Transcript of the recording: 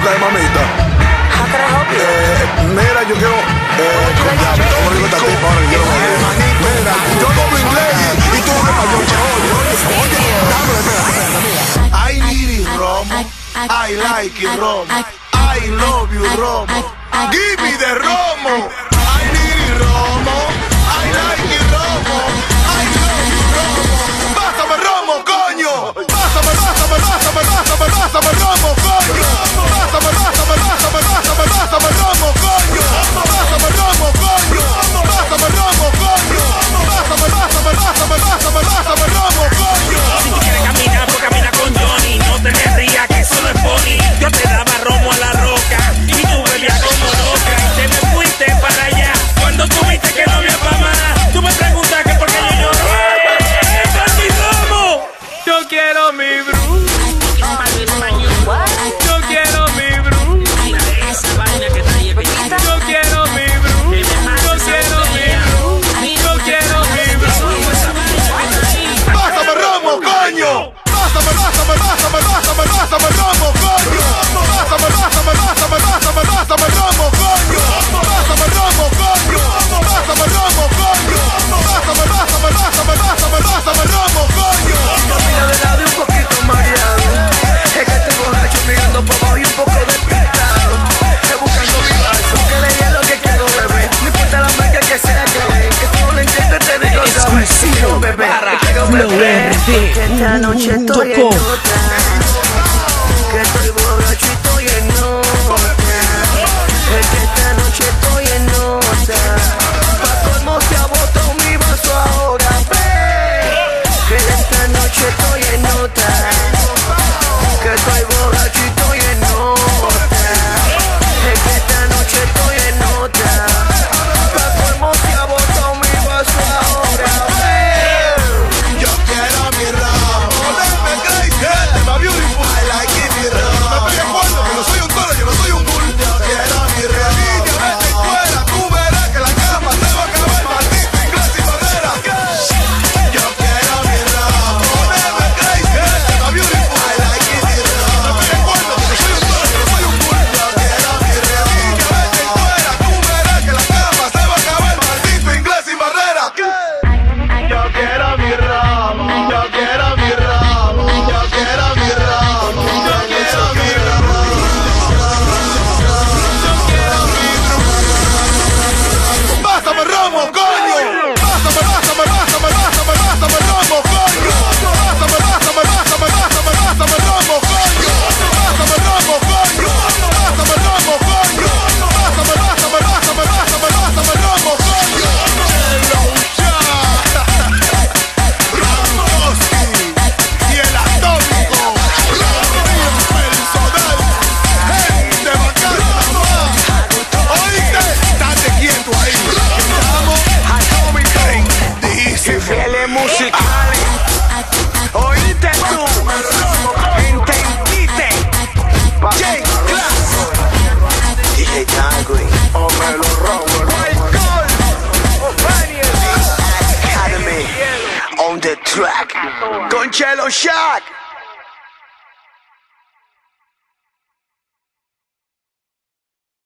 tarde, mamita. How can I help you? Mira, yo quiero... ¿Cómo digo esta tipa ahora que quiero morir? Mira, yo hablo inglés y tú hablas español. Oye, dámelo, espera. I need it, Romo. I like it, Romo. I love you, Romo. Give me the Romo. I need it, Romo. I like it, Romo. I love you, Romo. Pásame Romo, coño. Pásame Romo, coño. Pásame Romo, coño. Pásame Romo, coño. Pásame Romo, coño. Pásame Romo, coño. Si tú quieres caminar, pues camina con Johnny. No te me rías, que eso no es pony. Yo te daba romo a la roca y tú bebías como loca y te me fuiste para allá. Cuando tú viste que no había pa' más, tú me preguntas que por qué yo lloré. ¡Este es mi romo! Yo quiero mi bru. Yo quiero mi bru. Esa vaina que trae pequita. Yo quiero mi bru. Yo quiero mi bru. Yo quiero mi bru. Pásame Romo, coño. Pásame Romo, coño. Pásame Romo, coño. Pásame Romo, coño. Pásame Romo, coño. Pásame Romo, coño. Camina de lado y un poquito mareado. Es que estoy borracho mirando por abajo y un poco despistado. Estoy buscando mi vaso, que le dé lo que quiero beber. No importa la marca que sea que ven, que tú no lo entiendes, te digo, ¿sabes? Quiero beber, quiero beber. Que esta noche estoy en otra. Que estoy borracho y estoy en nota. Es que esta noche estoy en nota. Pa' colmo se ha botado mi vaso ahora, que esta noche estoy en nota. Que estoy borracho y estoy en nota. Es que esta noche estoy en nota. Pa' colmo se ha botado mi vaso ahora, Yo quiero mi Romo. Déjame creer, my beautiful. I like it, mi Romo. No me pegues cuerno, que no soy un toro, yo no soy un bull. Yo quiero mi Romo. Niña, vete fuera, tú verás que la cama se va a acabar, maldito inglés y madera. Yo quiero mi Romo. Déjame creer, my beautiful. I like it, mi Romo. No me pegues cuerno, que no soy un toro, yo no soy un bull. Yo quiero mi Romo. Niña, vete fuera, tú verás que la cama se va a acabar, maldito inglés y madera. Yo quiero mi Romo. Yo quiero mi Romo. Yo quiero mi Romo. Yo quiero mi Romo. Pásame Romo, coño. Pásame Romo, coño. Pásame Romo, coño. Pásame Romo, coño. Pásame Romo, coño. Pásame Romo, coño. Ramboski y el atómico. Personal. Gente bacana. Oíste, date quieto ahí. Estamos atómico. fieles musicales. Oíste tú, entendiste. J-Class, DJ Dangry, Omelo Romo, Michael O'Brien, Academy, on the track, con Chelo Shack.